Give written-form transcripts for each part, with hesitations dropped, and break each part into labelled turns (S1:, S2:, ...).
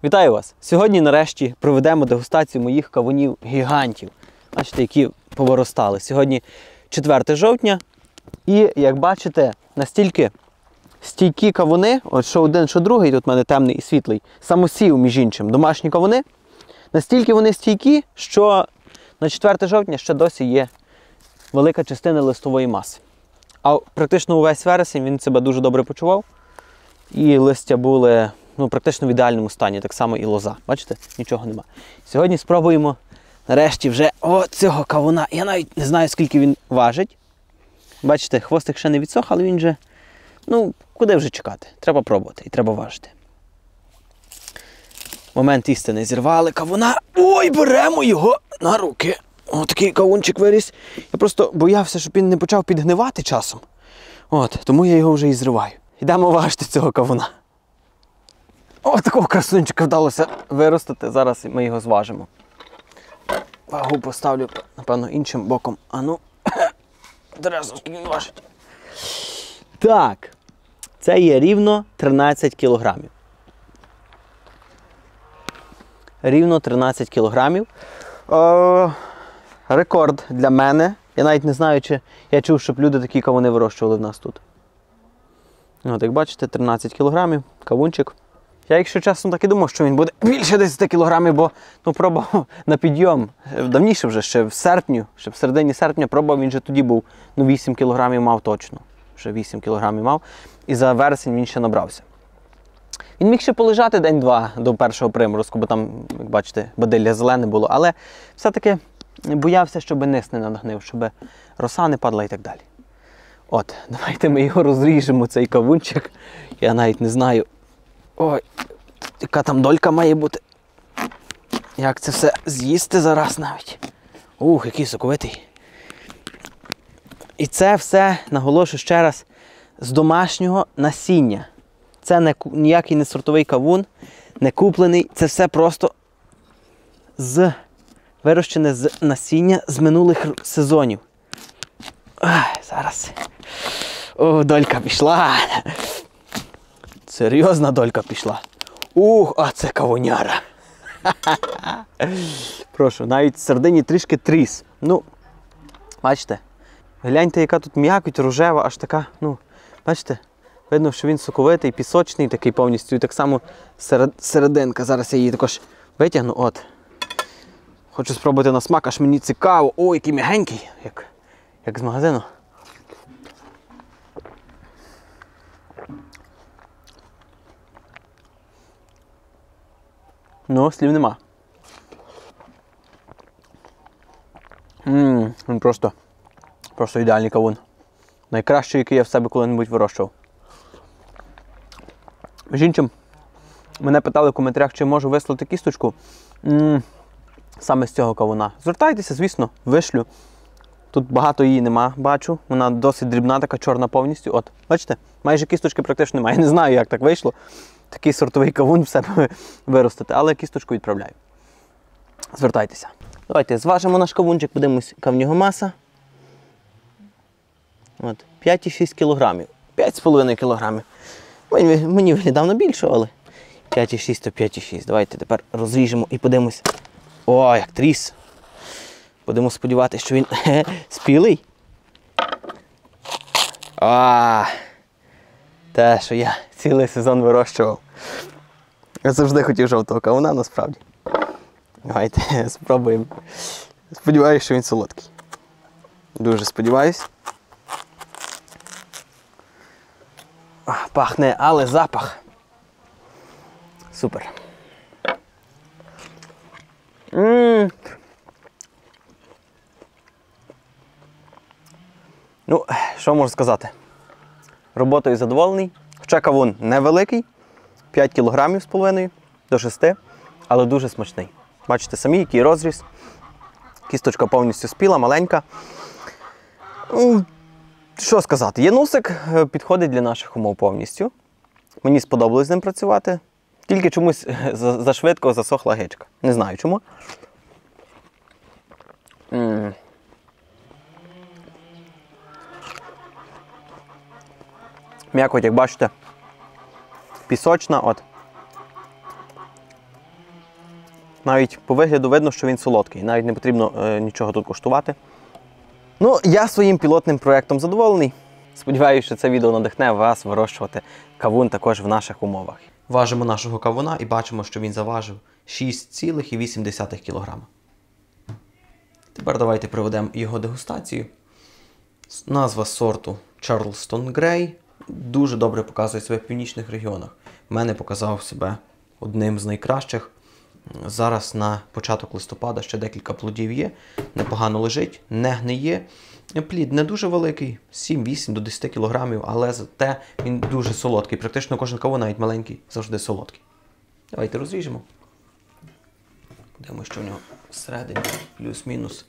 S1: Вітаю вас! Сьогодні нарешті проведемо дегустацію моїх кавунів-гігантів. Бачите, які повиростали. Сьогодні 4 жовтня і, як бачите, настільки стійкі кавуни, от що один, що другий, тут в мене темний і світлий, самосів, між іншим, домашні кавуни, настільки вони стійкі, що на 4 жовтня ще досі є велика частина листової маси. А практично увесь вересень він себе дуже добре почував. І листя були практично в ідеальному стані, так само і лоза. Бачите, нічого нема. Сьогодні спробуємо нарешті вже цього кавуна. Я навіть не знаю, скільки він важить. Бачите, хвостик ще не відсох, але він вже, куди вже чекати? Треба пробувати і треба важити. Момент істини. Зірвали кавуна. Ой, беремо його на руки. Такий кавунчик виріс. Я просто боявся, щоб він не почав підгнивати часом. Тому я його вже і зриваю. Йдемо важити цього кавуна. Такого красунчика вдалося виростити. Зараз ми його зважимо. Вагу поставлю, напевно, іншим боком. Одразу, скільки він важить. Так, це є рівно 13 кілограмів. Рівно 13 кілограмів. Рекорд для мене. Я навіть не знаю, чи я чув, щоб люди такі кавуни вирощували в нас тут. Як бачите, 13 кілограмів, кавунчик. Я, якщо чесно, так і думав, що він буде більше 10 кілограмів, бо пробував на підйом. Давніше вже, ще в середині серпня пробував, він же тоді був, 8 кілограмів мав точно. Вже 8 кілограмів мав. І за вересень він ще набрався. Він міг ще полежати день-два до першого приморозку, бо там, як бачите, бадилля зелене було. Але все-таки боявся, щоб низ не нагнив, щоб роса не падала і так далі. Давайте ми його розріжемо, цей кавунчик. Я навіть не знаю, яка там долька має бути. Як це все з'їсти зараз навіть. Який соковитий. І це все, наголошую ще раз, з домашнього насіння. Це ніякий не сортовий кавун, не куплений. Це все просто вирощене з насіння з минулих сезонів. Зараз. Долька пішла. Серйозна долька пішла. А це кавуняра. Прошу, навіть в середині трішки тріс. Бачите, гляньте, яка тут м'якоть рожева, аж така, бачите, видно, що він соковитий, пісочний такий повністю. І так само серединка. Зараз я її також витягну. Хочу спробувати на смак, аж мені цікаво. Який м'ягенький, як з магазину. Слів нема. Він просто ідеальний кавун. Найкращий, який я в себе коли-небудь вирощував. Між іншим, мене питали в коментарях, чи можу вислати кісточку саме з цього кавуна. Звертайтеся, звісно, вишлю. Тут багато її нема, бачу. Вона досить дрібна, така чорна повністю. Бачите, майже кісточки практично немає. Я не знаю, як так вийшло. Такий сортовий кавун в себе виростити, але кісточку відправляю. Звертайтеся. Давайте зважимо наш кавунчик, подивимось, яка в нього маса. 5,6 кілограмів. 5,5 кілограмів. Мені виглядав на більше, але 5,6 то 5,6. Давайте тепер розріжемо і подивимось. Як тріс. Будемо сподіватися, що він спілий. Те, що я цілий сезон вирощував. Я завжди хотів жовтого кавуна, насправді. Давайте спробуємо. Сподіваюся, що він солодкий. Дуже сподіваюсь. Пахне, але запах. Супер. Що можу сказати? Роботою задоволений. Хоча кавун невеликий, 5 кілограмів з половиною до 6, але дуже смачний. Бачите самі, який розріз. Кісточка повністю спіла, маленька. Що сказати, янусик підходить для наших умов повністю. Мені сподобалось з ним працювати. Тільки чомусь зашвидко засохла гичка. Не знаю чому. М'якоть, як бачите, пісочна. Навіть по вигляду видно, що він солодкий. Навіть не потрібно нічого тут куштувати. Ну, я своїм пілотним проєктом задоволений. Сподіваюся, що це відео надихне вас вирощувати кавун також в наших умовах. Важимо нашого кавуна і бачимо, що він заважив 6,8 кг. Тепер давайте проведемо його дегустацію. Назва сорту Charleston Grey. Дуже добре показує себе в північних регіонах. В мене показав себе одним з найкращих. Зараз на початок листопада ще декілька плодів є. Непогано лежить, не гниє. Плід не дуже великий, 7-8 до 10 кг, але зате він дуже солодкий. Практично кожен кавун, навіть маленький, завжди солодкий. Давайте розріжемо. Подивимося, що в нього всередині, плюс-мінус.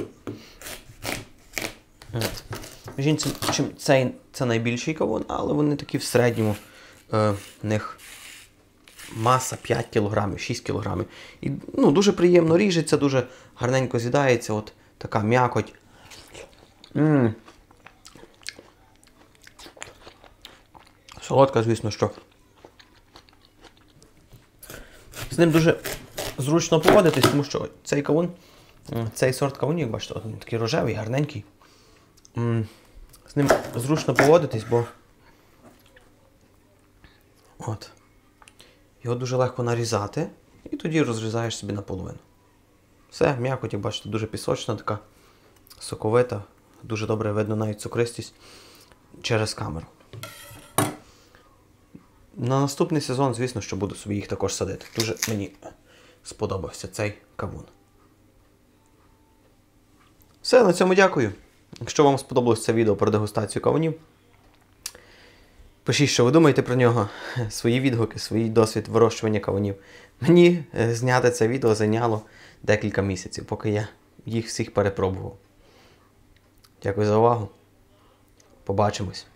S1: Це найбільший кавун, але вони такі в середньому. В них маса 5 кг, 6 кг. І дуже приємно ріжеться, дуже гарненько з'їдається. От така м'якоть. Солодка, звісно, що. З ним дуже зручно поводитись, тому що цей кавун, цей сорт кавунів, як бачите, він такий рожевий, гарненький. З ним зручно поводитись, бо от. Його дуже легко нарізати і тоді розрізаєш собі наполовину. Все, м'якоть, як бачите, дуже пісочна, така соковита, дуже добре видно навіть цукристість через камеру. На наступний сезон, звісно, що буду собі їх також садити. Дуже мені сподобався цей кавун. Все, на цьому дякую. Якщо вам сподобалось це відео про дегустацію кавунів, пишіть, що ви думаєте про нього, свої відгуки, свій досвід вирощування кавунів. Мені зняти це відео зайняло декілька місяців, поки я їх всіх перепробував. Дякую за увагу. Побачимось.